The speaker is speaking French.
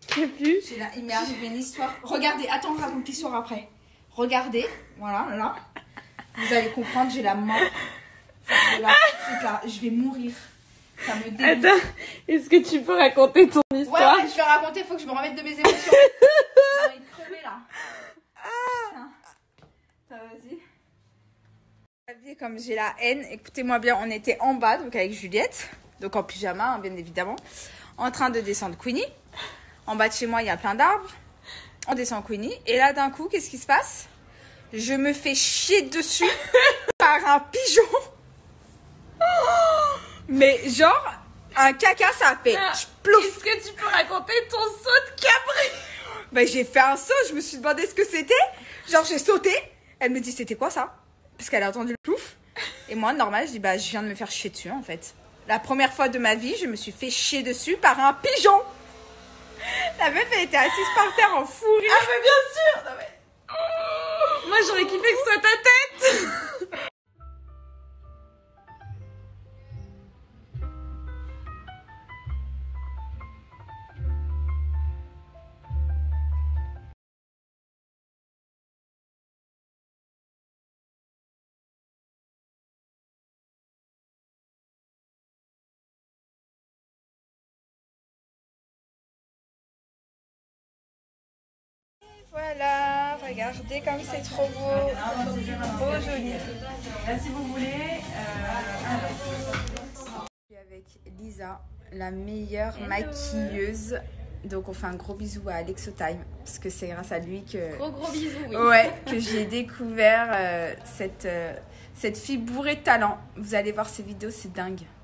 Il m'est arrivé une histoire. Regardez, attends, on raconte l'histoire après. Regardez, voilà, là. Vous allez comprendre, j'ai la mort. Je vais mourir. Ça me dégoûte. Attends, est-ce que tu peux raconter ton histoire? Ouais, je vais raconter, faut que je me remette de mes émotions. J'ai envie de crever là. Vas-y. Comme j'ai la haine, écoutez-moi bien, on était en bas, donc avec Juliette, donc en pyjama, hein, bien évidemment, en train de descendre Queenie. En bas de chez moi, il y a plein d'arbres. On descend Queenie. Et là, d'un coup, qu'est-ce qui se passe? Je me fais chier dessus par un pigeon. Mais genre, un caca, ça a fait plouf. Est-ce que tu peux raconter ton saut de cabri? Ben, j'ai fait un saut, je me suis demandé ce que c'était. Genre, j'ai sauté. Elle me dit, c'était quoi ça? Parce qu'elle a entendu le plouf. Et moi, normal, je dis, bah, je viens de me faire chier dessus, en fait. La première fois de ma vie, je me suis fait chier dessus par un pigeon. La meuf, elle était assise par terre en fou rire. Ah, mais bien sûr! Non, mais... Moi, j'aurais kiffé que ce soit ta tête! Voilà, regardez comme c'est trop beau. Trop joli. Là, si vous voulez... Je suis avec Lisa, la meilleure maquilleuse. Donc on fait un gros bisou à Alexo Time parce que c'est grâce à lui que Gros bisous, oui. ouais, que j'ai découvert cette fille bourrée de talent. Vous allez voir ses vidéos, c'est dingue.